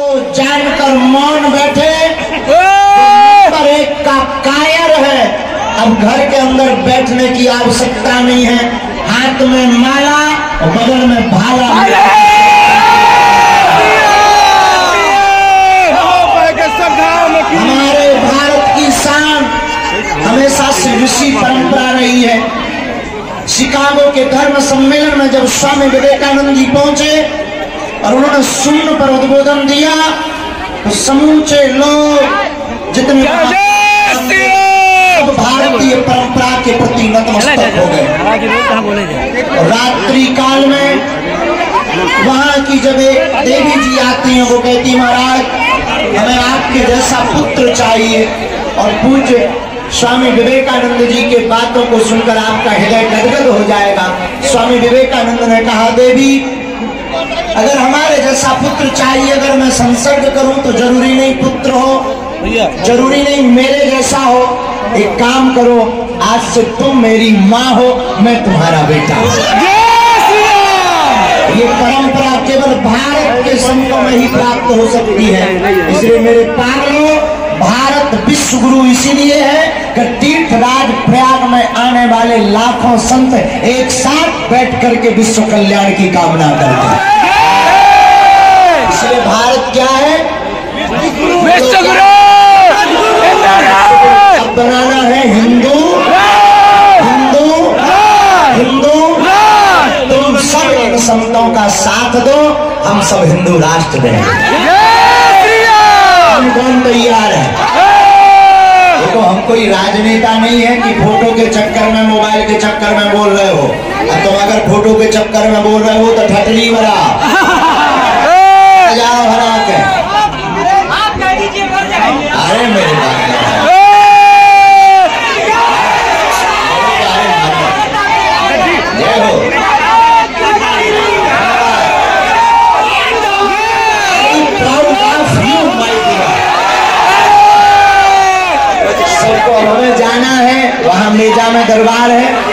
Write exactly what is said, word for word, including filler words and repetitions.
को जानकर मौन बैठे, नंबर एक का कायर है। अब घर के अंदर बैठने की आवश्यकता नहीं है, हाथ में माला और बगल में भाला। हमारे भारत की शान हमेशा से ऋषि परंपरा रही है। शिकागो के धर्म सम्मेलन में जब स्वामी विवेकानंद जी पहुंचे और उन्होंने शून्य पर उद्बोधन दिया तो समूचे लोग जितने भारतीय परंपरा के प्रति नतमस्तक हो गए। रात्रि काल में वहां की जब एक देवी जी आती हैं, वो कहती महाराज हमें आपके जैसा पुत्र चाहिए। और पूज्य स्वामी विवेकानंद जी के बातों को सुनकर आपका हृदय गदगद हो जाएगा। स्वामी विवेकानंद ने कहा देवी अगर हमारे जैसा पुत्र चाहिए, अगर मैं संसर्ग करूं तो जरूरी नहीं पुत्र हो, जरूरी नहीं मेरे जैसा हो। एक काम करो, आज से तुम मेरी माँ हो, मैं तुम्हारा बेटा हूं। ये परंपरा केवल भारत के संतों में ही प्राप्त हो सकती है। इसलिए मेरे पागलों, भारत विश्व गुरु इसीलिए है कि तीर्थराज प्रयाग में आने वाले लाखों संत एक साथ बैठ करके विश्व कल्याण की कामना करते हैं। इसलिए भारत क्या है? विश्व गुरु। अब बनाना है हिंदू हिंदू हिंदू। तुम सब इन संतों का साथ दो, हम सब हिंदू राष्ट्र देंगे। हम कौन तैयार है? देखो हम कोई राजनेता नहीं है कि फोटो के चक्कर में, मोबाइल के चक्कर में बोल रहे हो। अब तुम अगर फोटो के चक्कर में बोल रहे हो तो ठटली भरा जाओ हरा के। अरे मेरे बात सबको हमें जाना है, वहाँ मेजा में दरबार है।